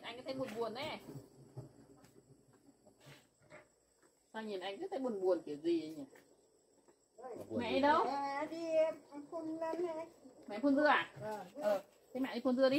anh có thấy buồn buồn đấy. Sao nhìn anh cứ thấy buồn buồn kiểu gì ấy nhỉ? Mẹ đâu? Đi phun lên này. Mẹ phun dưa à? Thế mẹ đi phun dưa đi.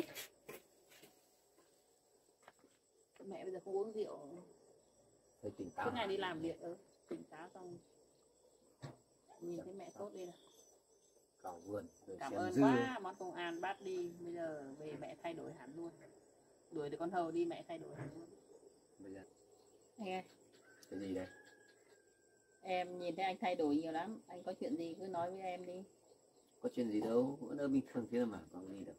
Mẹ bây giờ không uống rượu. Hơi tỉnh táo. Suốt ngày đi làm việc, tỉnh táo xong. Nhìn thấy mẹ tốt đi nào. Cỏ vườn. Cảm ơn quá, món công an bác đi. Bây giờ về mẹ thay đổi hẳn luôn. Đuổi được con hầu đi mẹ thay đổi hẳn luôn. Bây giờ. Anh ơi. Cái gì đây? Em nhìn thấy anh thay đổi nhiều lắm. Anh có chuyện gì cứ nói với em đi. Có chuyện gì đâu, vẫn ở bình thường thế mà, còn gì đâu.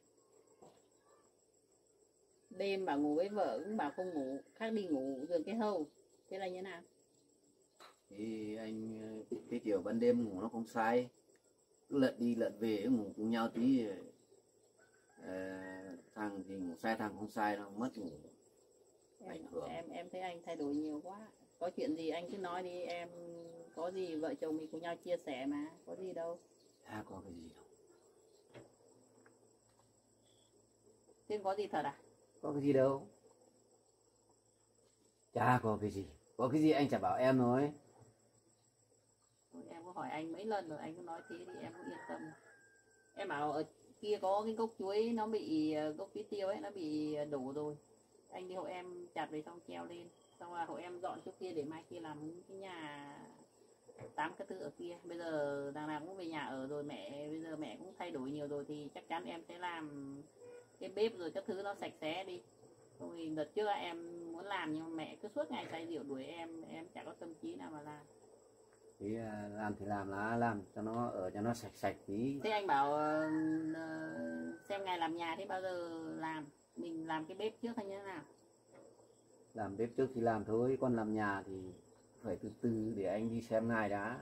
Đêm bảo ngủ với vợ cũng bảo không ngủ, khác đi ngủ giường cái hầu. Thế là như nào? Thì anh cái kiểu ban đêm ngủ nó không sai. Cứ lận đi lận về ngủ cùng nhau tí. Thằng thì ngủ sai, thằng không sai, nó mất ngủ. Ảnh hưởng. Em thấy anh thay đổi nhiều quá. Có chuyện gì anh cứ nói đi, em có gì vợ chồng mình cùng nhau chia sẻ mà, có gì đâu. Có cái gì đâu. Thế có gì thật à? Có cái gì đâu. Chả có cái gì. Có cái gì anh chả bảo em nói. Em có hỏi anh mấy lần rồi, anh cứ nói thế thì em cũng yên tâm. Em bảo ở kia có cái gốc chuối nó bị, gốc bí tiêu ấy nó bị đổ rồi. Anh đi hộ em chặt về xong treo lên. Xong là hộ em dọn chỗ kia để mai kia làm cái nhà 8 cái thứ ở kia. Bây giờ đằng nào cũng về nhà ở rồi, bây giờ mẹ cũng thay đổi nhiều rồi thì chắc chắn em sẽ làm cái bếp rồi các thứ nó sạch sẽ đi. Không thì đợt trước em muốn làm nhưng mà mẹ cứ suốt ngày say rượu đuổi em chả có tâm trí nào mà làm. Thì làm thì làm cho nó ở cho nó sạch sạch tí. Thế anh bảo xem ngày làm nhà thế bao giờ làm? Mình làm cái bếp trước hay như thế nào? Làm bếp trước thì làm thôi, còn làm nhà thì phải từ từ để anh đi xem ngày đã.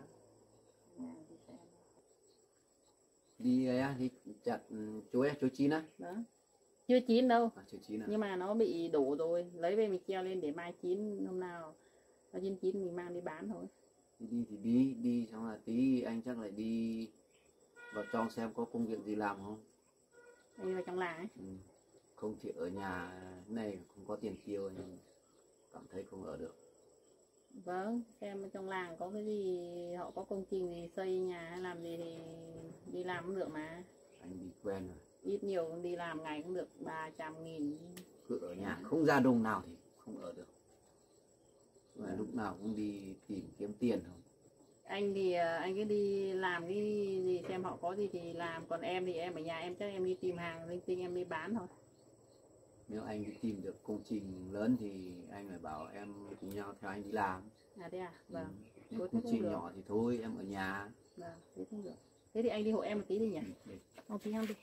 Đi chặt chuối chín á? Đó. Chưa chín đâu. Chưa chín à? Nhưng mà nó bị đổ rồi, lấy về mình treo lên để mai chín, hôm nào nó chín mình mang đi bán thôi. Đi thì đi xong là tí anh chắc lại đi vào trong xem có công việc gì làm không. Anh vào trong làng ấy. Không thì ở nhà này không có tiền tiêu nên cảm thấy không ở được. Vâng, xem trong làng có cái gì, họ có công trình gì xây nhà hay làm gì thì đi làm cũng được mà. Anh đi quen rồi. Ít nhiều đi làm ngày cũng được 300.000. Cứ ở nhà không ra đồng nào thì không ở được. Mà lúc nào cũng đi tìm kiếm tiền thôi. Anh thì anh cứ đi làm cái gì xem họ có gì thì làm, còn em thì em ở nhà em chắc em đi tìm hàng linh tinh em đi bán thôi. Nếu anh đi tìm được công trình lớn thì anh phải bảo em cùng nhau theo anh đi làm. À thế à? Vâng. Công trình nhỏ thì thôi em ở nhà. Vâng, thế không được. Thế thì anh đi hộ em một tí đi nhỉ? Không tí em đi.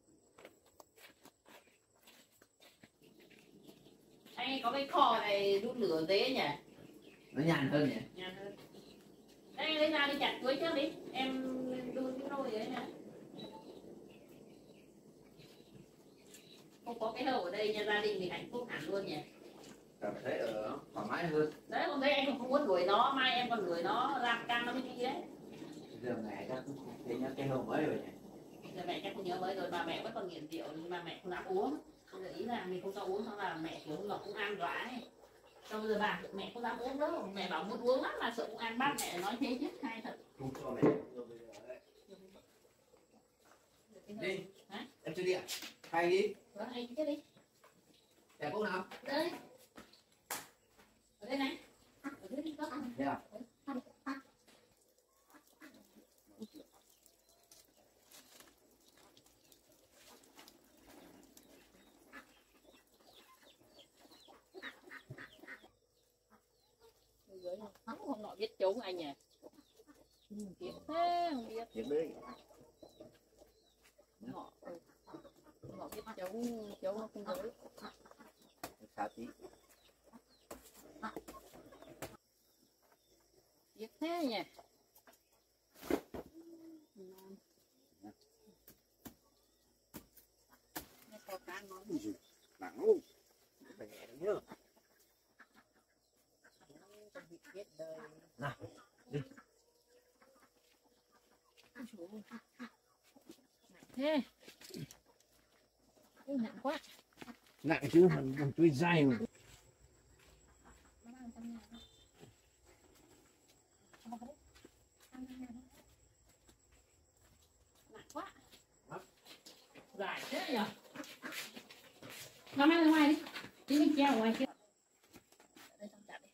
Anh có cái kho này đun lửa dễ nhỉ? Nó nhàn hơn nhỉ? Nhàn hơn. Đây lấy ra đi chặt chuối trước đi. Em đun cái nồi đấy nha. Không có cái hầu ở đây nha, gia đình mình hạnh phúc hẳn luôn nhỉ. Cảm thấy ở thoải mái hơn. Đấy, không thấy anh không muốn đuổi nó, mai em còn đuổi nó làm căng nó mới đi đấy. Giờ mẹ chắc cũng không thấy nhớ cái hầu mới rồi nhỉ? Giờ mẹ chắc không nhớ mới rồi, bà mẹ vẫn còn nghiện rượu nhưng mà mẹ không dám uống. Bây giờ ý là mình không cho uống, xong là mẹ kiểu là cũng ăn dọa ấy. Xong bây giờ mẹ không dám uống đâu, mẹ bảo muốn uống lắm mà sợ cũng ăn bắt mẹ nói thế chứ, hay thật. Không cho mẹ rồi bây giờ đấy. Đi. Hả? Em chưa đi à? Hay đi. Vâng, anh chết đi. Đẹp không nào? Đây. Ở đây này. Ở dưới đi có. Thế à? Hôm nọ biết trốn anh nhỉ? Biết thế không biết. Biết đấy. Họ biết cháu nó không tới. Xa tí. Biết thế nhỉ. Nó có cá ngon. Nặng luôn. Phải nhẹ được nhớ. Con vịt biết đời. Nào, đi. Thế. Ôi nặng quá. nặng chứ còn chuối dai mà. Nặng quá. Dài thế nhỉ? Nó mang ra ngoài đi. Chứ mình treo ở ngoài kia. Đây xong chặt đi.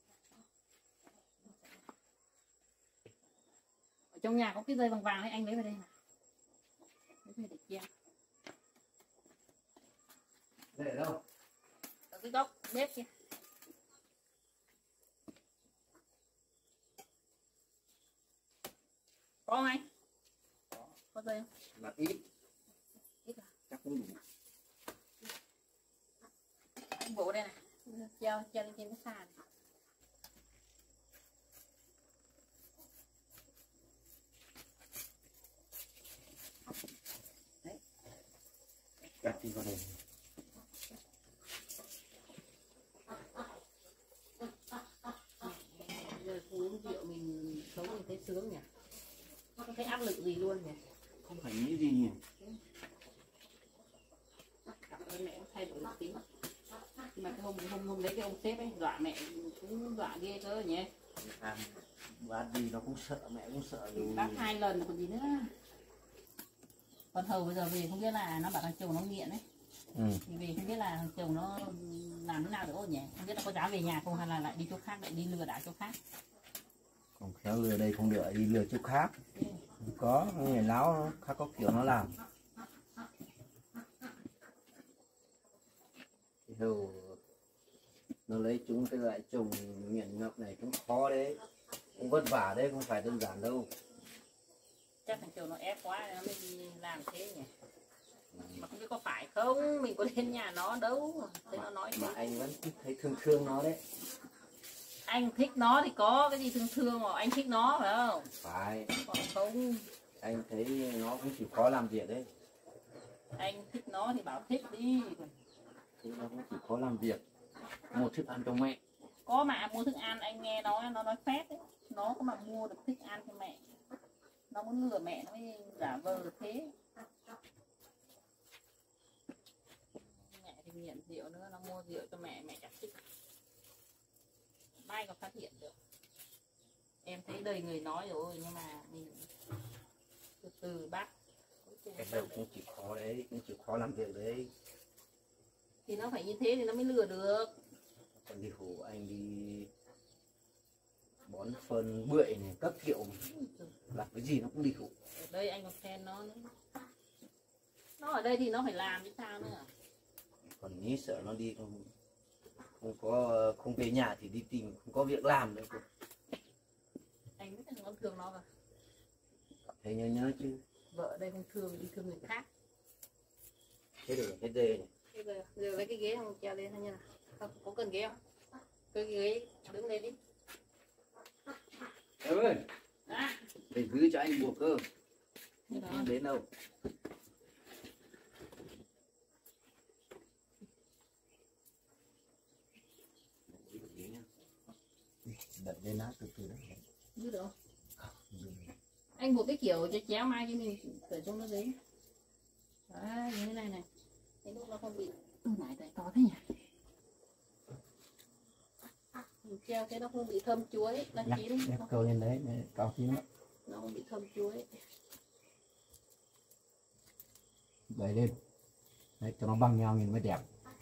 Ở trong nhà có cái dây vàng vàng đấy, anh lấy vào đây nào. Lấy về để treo. Để đâu? Ở cái góc bếp kia. Có không anh? Có dây không? Là ít. Ít à? Chắc cũng đủ. Anh bộ đây này. Treo lên trên cái sàn. Đấy. Đặt đi vào đây. Giờ uống rượu mình sống mình thấy sướng nhỉ? Không thấy áp lực gì luôn nhỉ? Không phải nghĩ gì nhỉ? Cảm ơn mẹ thay đổi được tính. Nhưng mà cái hôm đấy cái ông sếp ấy dọa mẹ cũng dọa ghê cơ nhỉ? Bác gì nó cũng sợ, mẹ cũng sợ rồi. Bác 2 lần còn gì nữa. Còn Hầu bây giờ về không biết là nó bảo thằng chồng nó nghiện ấy. Thì về không biết là thằng chồng nó làm thế nào được nhỉ? Không biết là có dám về nhà không hay là lại đi chỗ khác, lại đi lừa đảo chỗ khác. Không khéo lừa đây không được, đi lừa chỗ khác. Không có, người láo khác có kiểu nó làm. Đâu nó lấy chúng cái loại trùng nghiện ngập này cũng khó đấy, cũng vất vả đấy, không phải đơn giản đâu. Chắc thằng chồng nó ép quá nó mới làm thế nhỉ? Mà không biết có phải không, mình có đến nhà nó đâu. Thế nó nói mà anh vẫn thấy thương thương nó đấy. Anh thích nó thì có cái gì thương thương mà anh thích nó phải không? Phải. Còn không Anh thấy nó cũng chịu khó làm việc đấy. anh thích nó thì bảo thích đi. Thì nó cũng chịu khó làm việc, một thức ăn cho mẹ. Có mà mua thức ăn anh nghe nó nói phét đấy. Nó có mà mua được thức ăn cho mẹ. Nó muốn lừa mẹ nó mới giả vờ được thế. Mẹ thì nghiện rượu nữa, nó mua rượu cho mẹ, mẹ chẳng thích. Mai còn phát hiện được. Em thấy đầy người nói rồi nhưng mà mình từ từ bắt. Cái đầu cũng chịu khó đấy, cũng chịu khó làm việc đấy. Thì nó phải như thế thì nó mới lừa được. Còn đi hổ anh đi bón phân bưởi này các kiểu, làm cái gì nó cũng đi hổ. Ở đây anh còn khen nó nữa. Nó ở đây thì nó phải làm chứ sao nữa. Còn nghĩ sợ nó đi không về nhà thì đi tìm không có việc làm nữa. Anh biết là nó thương nó cả. Thấy nhớ chứ. Vợ ở đây không thương đi thương người khác. Thế được cái dê này. Giờ lấy cái ghế không treo lên hay như nào? Không, có cần ghế không? Cái ghế đứng lên đi. Em ơi, À, để giữ cho anh buộc cơ. đó. Không đến đâu. Đặt lên lá từ từ đấy. Giữ được không? Anh buộc cái kiểu cho chéo mai cho mình cởi trong nó đấy. Đấy, như thế này này. Thế lúc nó không bị này tại to thế nhỉ? Mình treo cái nó không bị thâm chuối, nó chín. Ép câu lên đấy, cao tí nữa. Nó không bị thâm chuối. Đẩy lên. Đấy, cho nó bằng nhau nhìn mới đẹp.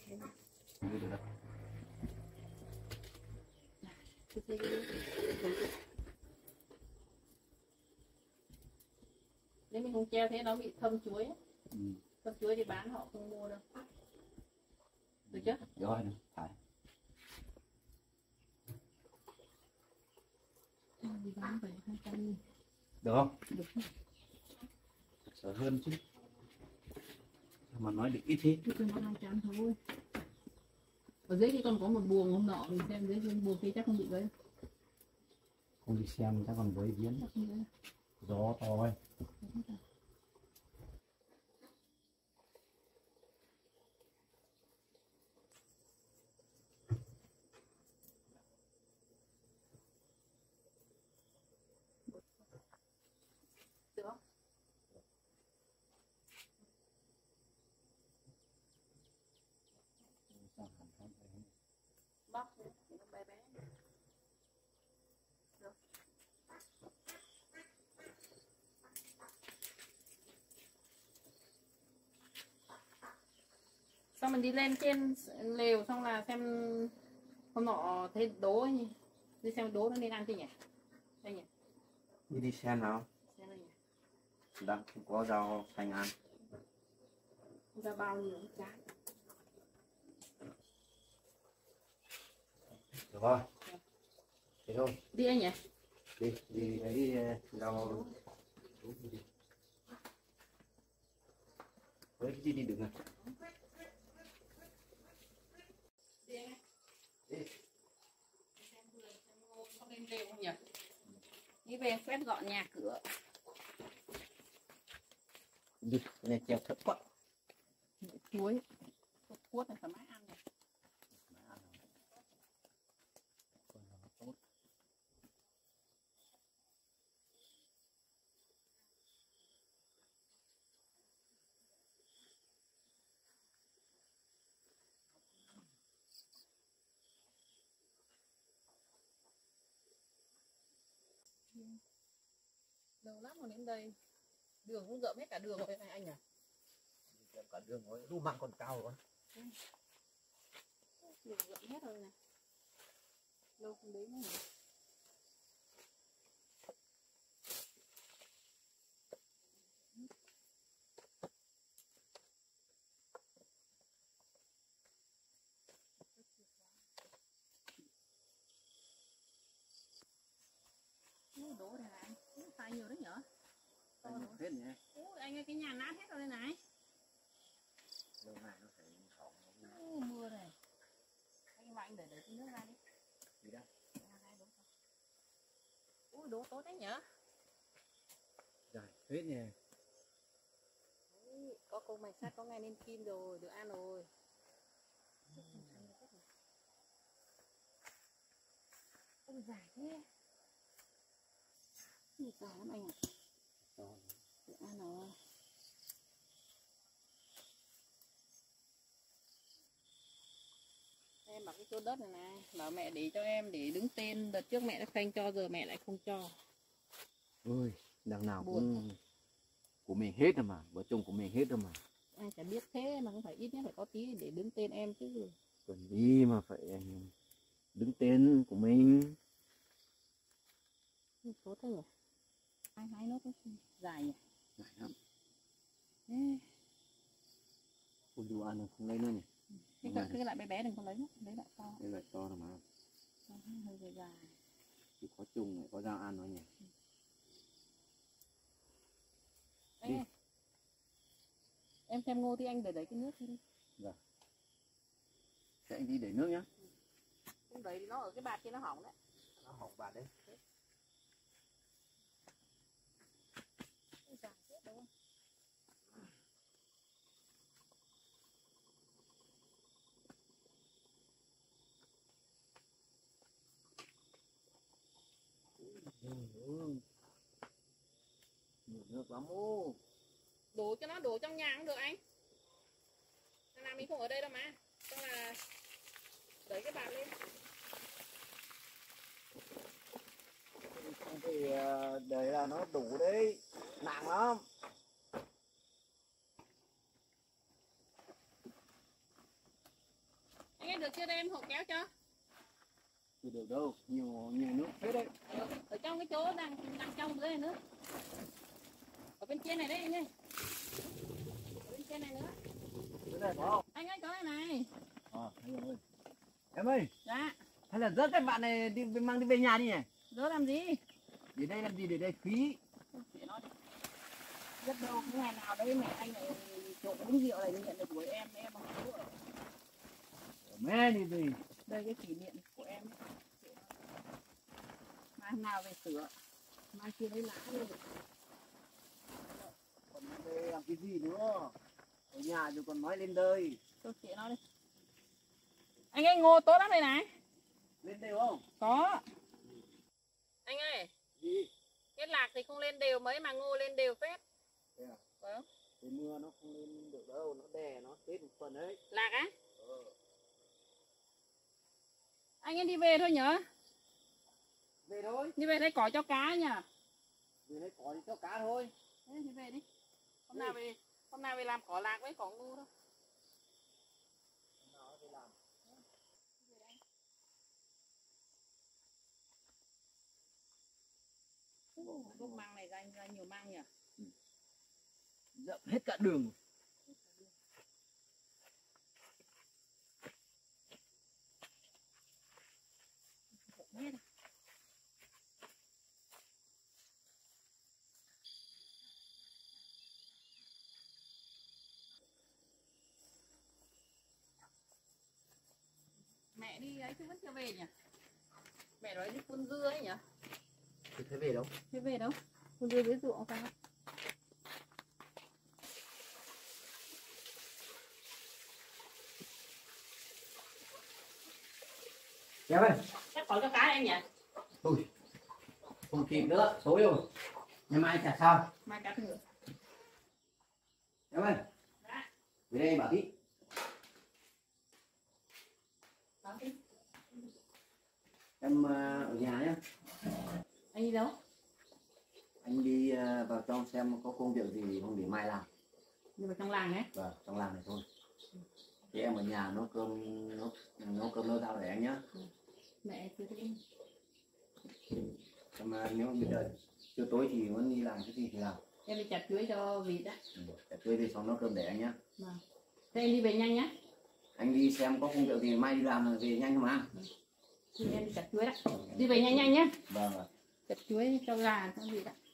Nếu mình không treo thế nó bị thâm chuối. Ừ. Thâm chuối thì bán họ không mua đâu. Được chưa? Rồi, phải. Đi bán về 200.000. Được không? Được. Sợ hơn chứ. Mà nói được ít thế. Cứ cần có 200 thôi. Ở dưới kia còn có một buồng hôm nọ, mình xem dưới buồng kia chắc không bị gây. Không đi xem chắc còn với biến. Gió to ấy. bóc nữa, thì nó bé bé. Rồi. Xong mình đi lên trên lều xong là xem hôm nọ thấy đố nhỉ, đi xem đố nó nên ăn chưa nhỉ, đây nhỉ, đi xem nào, xem đây nhỉ, đang không có rau xanh ăn. ra bao nhiêu chán. Được rồi, thế thôi. Đi anh nhỉ, Đi lấy rau. Với cái gì đi được rồi. đi anh. Đi. Xem vườn, xem ngô có lên lều không nhỉ, đi về quét dọn nhà cửa. Đi, này treo thấp quá. Chuối cuốt này thoải mái ăn này. Lâu lắm rồi đến đây, đường cũng rợm hết cả đường rồi anh à. Cả đường rồi, lu măng còn cao rồi. Đường rợm hết rồi này, lâu không đến nữa. Đổ này này, xài nhiều đấy nhở. Hết nhỉ. Ôi, anh ơi cái nhà nát hết rồi đây này. Lâu ngày nó phải hỏng. Mưa này. Anh mà anh để cái nước ra đi. Đi đâu? Ui đổ tối đấy nhở. Dài hết nhỉ. Có con mày sắt có ngày nên kim rồi, được ăn rồi. Ôi dài thế. Gì dài lắm anh ạ. Được ăn rồi. Em bảo cái chỗ đất này này, bảo mẹ để cho em để đứng tên, đợt trước mẹ đã phanh cho giờ mẹ lại không cho. Ôi, đằng nào Buồn cũng của mình hết rồi mà, vợ chồng của mình hết rồi mà. Ai chả biết thế mà cũng phải ít nhất phải có tí để đứng tên em chứ. Cần đi mà phải đứng tên của mình. Tốt thế nhỉ. Hai nốt dài nhỉ. Dài lắm. Ê. Ôi dù ăn rồi không lấy nữa nhỉ. Cái lại bé bé đừng có lấy nữa, lấy lại to. Đây loại to rồi mà. Hơi dài dài. Chỉ có chung này có dao ăn thôi nhỉ. Đi. Em xem ngô thì anh để đấy cái nước đi. Dạ. Thế anh đi để nước nhá. Không đấy thì nó ở cái bạt kia nó hỏng đấy. Nó hỏng bạt đấy. Dài thế đâu. Nhiều nước lắm ô. Đổ cho nó đổ trong nhà cũng được anh. Thằng nào mình không ở đây đâu mà. Xong là đẩy cái bạt lên. Không thì đấy là nó đủ đấy. Nặng lắm. Anh ấy được chưa đây em hộ kéo cho. Chưa được đâu, nhiều nước hết đấy. Ở trong cái chỗ đang trong dưới này nữa. Ở bên trên này đấy anh ơi. Ở bên trên này nữa. Cái này có không? Anh ơi chỗ này này. Anh ơi. Em ơi, Dạ. hay là rớt cái bạn này đi mang đi về nhà đi nhỉ? Rớt làm gì? Để đây làm gì, để đây phí. Rất đâu cái ngày nào đấy mẹ anh lại trộn uống rượu này nhận được của em bằng số ở Mẹ đi gì? đây cái kỷ niệm của em mai hôm nào về sửa, mai kia lấy lá đi. Còn đây làm cái gì nữa? Ở nhà rồi còn nói lên đây. Tôi chị nó đi. Anh ơi ngô tốt lắm đây này. Lên đều không? Có. Anh ơi. Gì? Cái lạc thì không lên đều mấy mà ngô lên đều phết. Thế à? Phải không? Cái mưa nó không lên được đâu, nó đè nó chết một phần đấy. Lạc á? Anh em đi về thôi nhở? Về thôi. Đi về lấy cỏ cho cá nhỉ? Về lấy cỏ cho cá thôi. Thế đi về đi. Hôm nào về làm cỏ lạc với cỏ ngu thôi. Lúc măng này ra nhiều măng nhỉ? Dậm hết cả đường. Hết. Mẹ đi ấy chứ vẫn chưa về nhỉ? Mẹ nói đi phun dưa ấy nhỉ? Thì thế về đâu? Thế về đâu? Phun dưa dưới ruộng sao? Kéo ơi. Chắc cỏ cho cá em nhỉ? Ui, không kịp nữa, tối rồi. Ngày mai chả sao. Mai cá thử. Kéo ơi. Dạ. Về đây bảo tí. Bảo tí. Em ở nhà nhé. Anh đi đâu? Anh đi vào trong xem có công việc gì không để mai làm. Đi vào trong làng ấy. Vâng, trong làng này thôi. Thì em ở nhà nấu cơm nấu rau để anh nhá. Mẹ chưa thấy. Mà nếu bây giờ chiều tối thì muốn đi làm cái gì thì làm. Em đi chặt chuối cho vịt á. Chặt chuối đi xong nấu cơm để anh nhá. Vâng. Thế em đi về nhanh nhá. Anh đi xem có công việc gì mai đi làm rồi về nhanh mà. Thì em đi chặt chuối đó. Đi về nhanh nhanh nhá. Vâng vâng. Chặt chuối cho gà cho vịt ạ.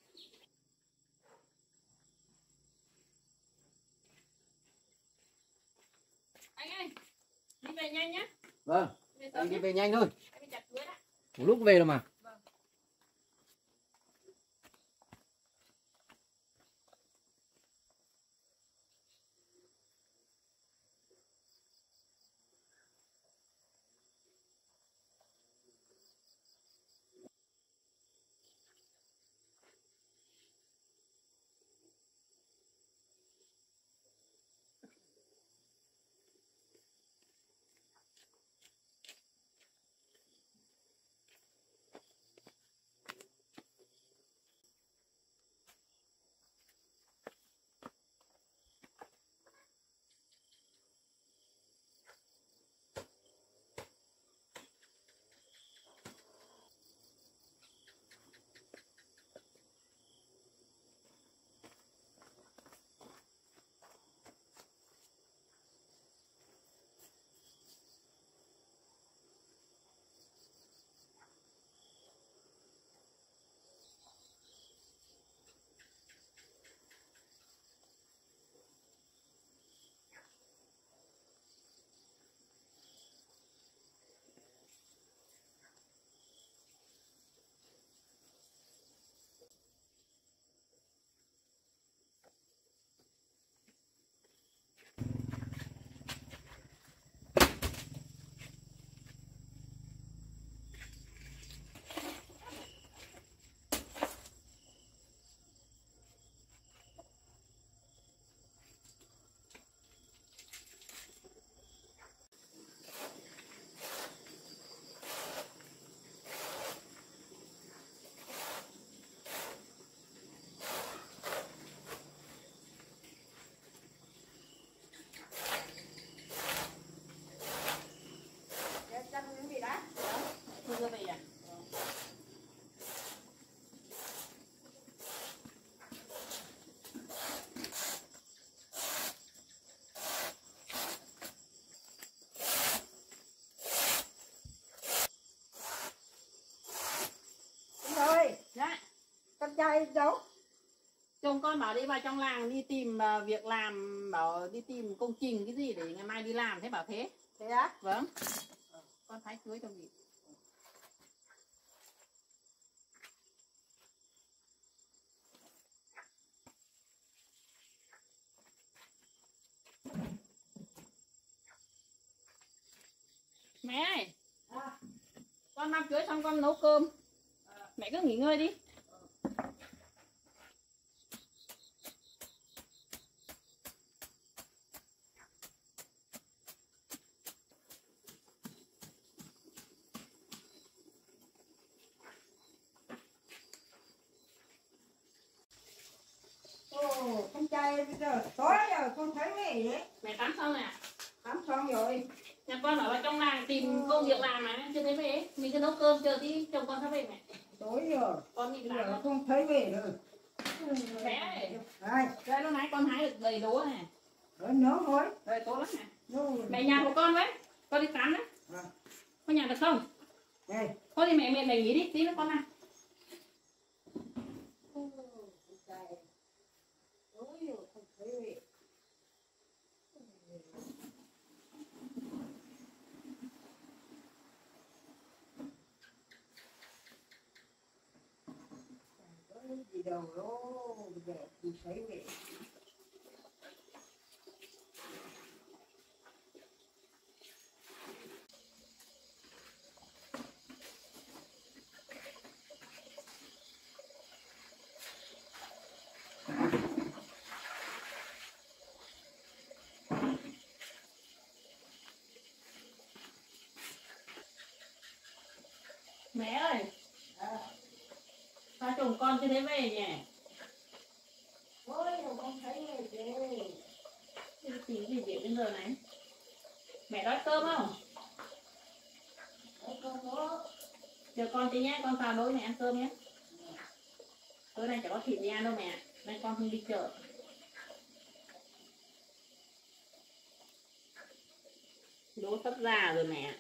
Anh ơi, đi về nhanh nhá. Vâng, Về sớm anh đi nhá. về nhanh thôi. Em đi chặt chuối đó. Một lúc về rồi mà. Vâng. Chưa về à? Rồi, Dạ. con trai đâu? Chồng con bảo đi vào trong làng đi tìm việc làm, bảo đi tìm công trình cái gì để ngày mai đi làm, thế bảo thế. Thế á? Vâng. Con thái chuối cho vịt. Mẹ ơi, con mang chuối xong con nấu cơm. Mẹ cứ nghỉ ngơi đi. trai bây giờ tối giờ con thấy về đấy. Mẹ tắm xong nè. Tắm xong rồi. Nhà con ở trong làng tìm công việc làm mà chưa thấy về. Mình cứ nấu cơm chờ tí chồng con sắp về mẹ. Tối giờ. Con nhìn Bây lại giờ không thấy về nữa. mẹ ơi. Đây. Đây lúc nãy con hái được đầy đố này. Rồi nhớ thôi. Đây tốt lắm nè. Rồi. Mẹ nhà của con với. Con đi tắm đấy. À. Có nhà được không? Đây. Thôi thì mẹ nghỉ đi tí nữa con ăn. Tối giờ không thấy về. Gì đâu đó bây giờ thì thấy về. Mẹ ơi. Sao chồng con chưa thấy về nhỉ? Tối giờ không thấy về rồi. Tìm gì việc đến giờ này? Mẹ đói cơm không? Không có. Chờ con tí nhé, con vào đối mẹ ăn cơm nhé. Tối nay chẳng có thịt đi ăn đâu mẹ. Nay con không đi chợ. Đố sắp ra rồi mẹ.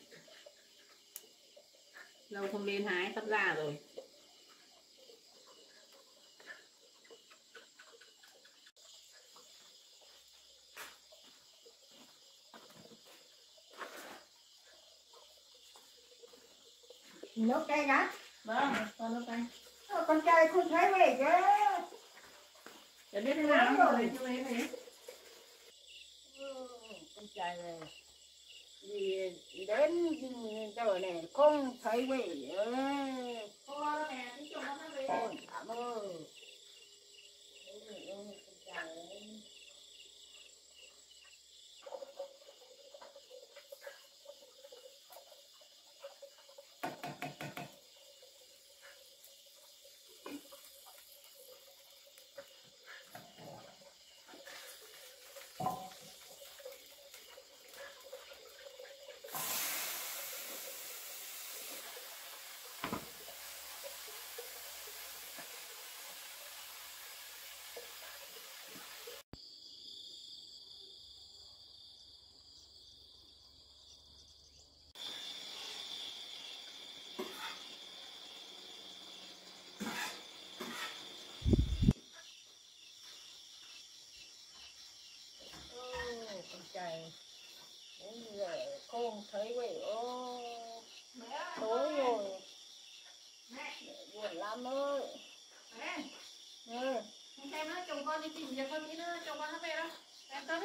Lâu không lên hái sắp ra rồi. Nấu cay hả? Vâng, con nấu canh. Con trai không thấy về chứ. Để biết thế nào rồi chưa thấy về. Con trai này thì đến giờ này không thấy về nữa. Cô mẹ tí chồng con về. Con cảm ơn. Thấy về ơi, con trai ơi. Con trai đến giờ không thấy về. Ô tối rồi buồn lắm ơi. Mẹ, Ừ. xem nó chồng con đi tìm việc con tí nữa chồng con nó về đâu. Em cơm đi.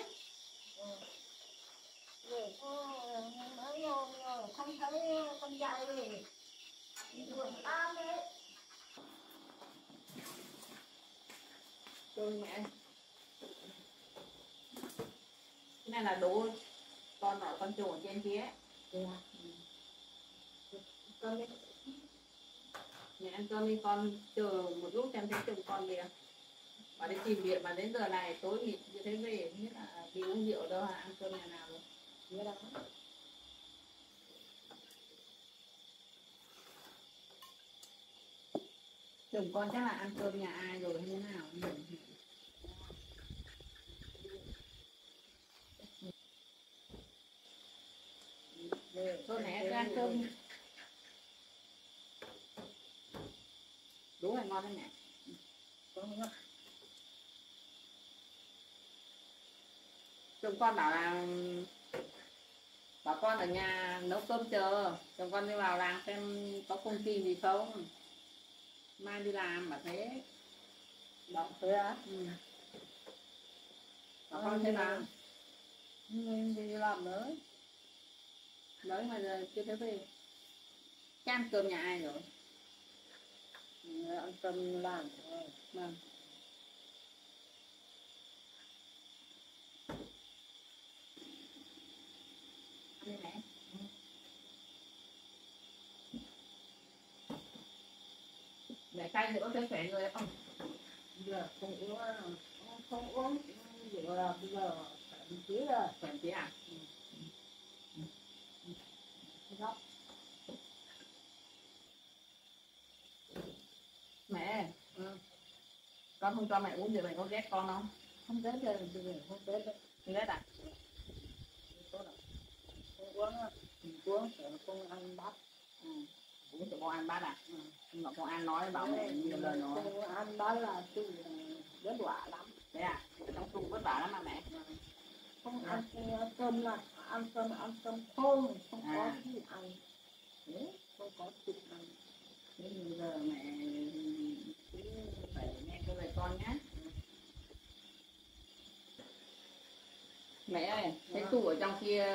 Rồi nói rồi không thấy con trai về. Buồn lắm đấy. Rồi mẹ. Cái này là đố con ở con chuột trên kia. Cơm đi. Mẹ ăn cơm đi con chờ một lúc xem thấy chồng con về. Bà đi tìm việc mà đến giờ này tối nghỉ như thế về biết là đi uống rượu đâu hả ăn cơm nhà nào rồi. Biết đâu. Chồng con chắc là ăn cơm nhà ai rồi hay thế nào. Thôi mẹ cứ ăn cơm. Đúng rồi ngon đấy mẹ. Chồng con bảo con ở nhà nấu cơm chờ. Chồng con đi vào làng xem có công trình gì không. Mai đi làm mà thế. Đó thế á? Ừ. Bảo con thế nào? Mình đi làm nữa. Đấy mà giờ chưa thấy về. Chứ ăn cơm nhà ai rồi? Ăn cơm làm thôi. Vâng. Ăn đi mẹ. Mẹ cay thì có thấy khỏe người không? Giờ không yếu không uống rượu là bây giờ phải đi tí rồi. Phải tí à? Đó. Mẹ, con không cho mẹ uống rượu, mẹ có ghét con không? Không ghét rồi, bây giờ không ghét đấy. Không ghét à? Không uống á, uống phải không ăn bát. Uống cho con ăn bát à? Nhưng mà con ăn nói bảo mẹ nhiều lần rồi. Không ăn bát là tôi vất vả lắm. Thế à? Trong chung vất vả lắm mà mẹ. Không ăn cơm là ăn cơm khô, không có gì ăn. Đấy, không có thịt ăn. Thế bây giờ mẹ cứ phải nghe cái lời con nhé. Mẹ ơi, thế tủ ở trong kia,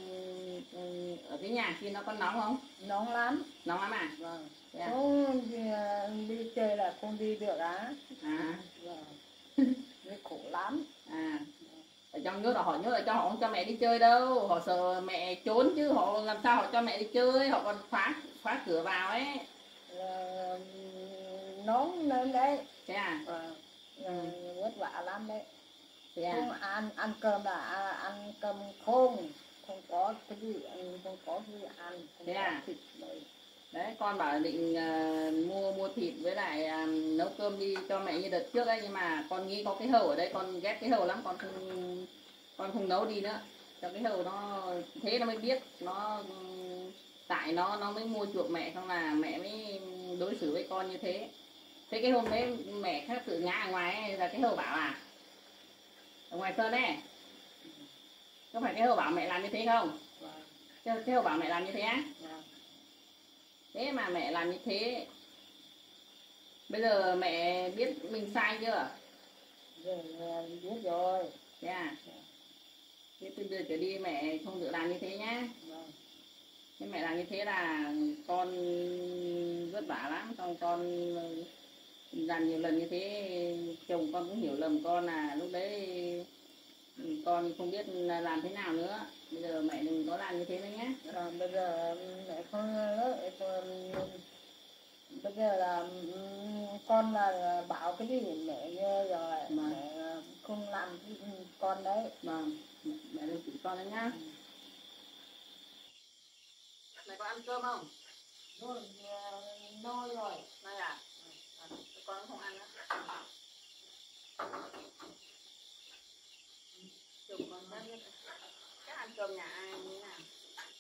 ở cái nhà kia nó có nóng không? Nóng lắm. Nóng lắm à? Vâng. Thế à? Không đi chơi là không đi được á. À. Vâng. Nó khổ lắm. À. Ở trong nước là họ nhớ là cho họ không cho mẹ đi chơi đâu, họ sợ mẹ trốn chứ họ làm sao họ cho mẹ đi chơi, họ còn khóa cửa vào ấy. Nóng lên đấy. Thế à? Vất vả lắm đấy. Thế à? Không ăn cơm là ăn cơm không, không có cái gì ăn, không có gì ăn. Thế à? Thịt đấy. Đấy, con bảo định mua thịt với lại nấu cơm đi cho mẹ như đợt trước ấy, nhưng mà con nghĩ có cái hàu ở đây, con ghét cái hàu lắm, con không nấu đi nữa. Cho cái hàu nó thế nó mới biết nó tại nó mới mua chuộc mẹ, không là mẹ mới đối xử với con như thế. Thế cái hôm đấy mẹ khác tự ngã ở ngoài ấy, là cái hàu bảo à? Ở ngoài sân đấy. Có phải cái hàu bảo mẹ làm như thế không? Cái hàu bảo mẹ làm như thế á? Thế mà mẹ làm như thế. Bây giờ mẹ biết mình sai chưa? Biết rồi. Thế à? Thế từ giờ trở đi mẹ không được làm như thế nhá. Thế mẹ làm như thế là con vất vả lắm. Xong con làm nhiều lần như thế, chồng con cũng hiểu lầm con, là lúc đấy con không biết làm thế nào nữa. Bây giờ mẹ đừng có làm như thế nữa nhé. Bây giờ mẹ không bây giờ là con là bảo cái gì mẹ nghe rồi, mẹ không làm cái con đấy. Vâng, mẹ đừng chửi con đấy nhá. Mẹ có ăn cơm không? No rồi. Này à? Con không ăn nữa. Chồng con chắc ăn cơm nhà ai như thế nào?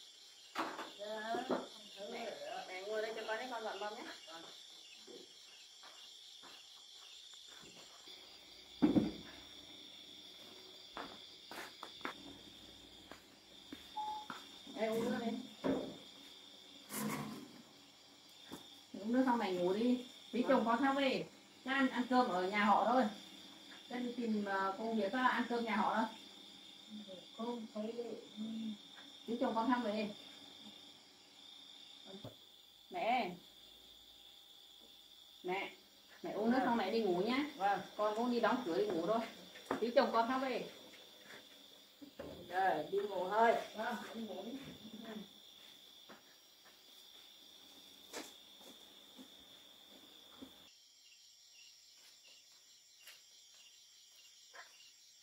Mẹ ngồi đây cho con đấy, con dọn mâm nhé. Ê, uống nước đi. Uống nước xong mày ngủ đi. Tí chồng con sao về? Chắc ăn cơm ở nhà họ thôi. Chắc đi tìm công việc đó, ăn cơm nhà họ thôi. Không thấy. Tí chồng con thăm về. Mẹ uống nước xong mẹ đi ngủ nhá. Vâng. Con cũng đi đóng cửa đi ngủ thôi. Tí chồng con thăm về. Rồi, đi ngủ thôi. Vâng, đi ngủ.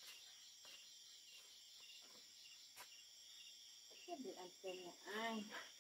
Biết ăn cơm nhà ai.